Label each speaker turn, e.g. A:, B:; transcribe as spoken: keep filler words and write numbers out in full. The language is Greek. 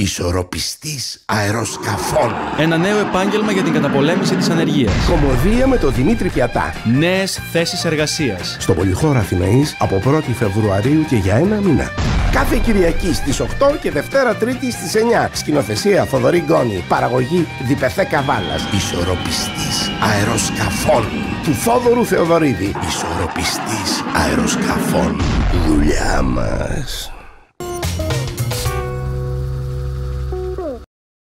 A: Ισορροπιστής αεροσκαφών.
B: Ένα νέο επάγγελμα για την καταπολέμηση της ανεργίας.
A: Κομμωδία με τον Δημήτρη Πιατά.
B: Νέες θέσεις εργασίας.
A: Στο Πολυχώρο Αθηναής από πρώτη Φεβρουαρίου και για ένα μήνα. Κάθε Κυριακή στις οκτώ και Δευτέρα Τρίτη στις εννιά. Σκηνοθεσία Θοδωρή Γκόνη. Παραγωγή Διπεθέ Καβάλας. Ισορροπιστής αεροσκαφών του Θόδωρου Θεοδωρίδη. Ισορροπιστής αεροσκαφών. Δουλειά μας.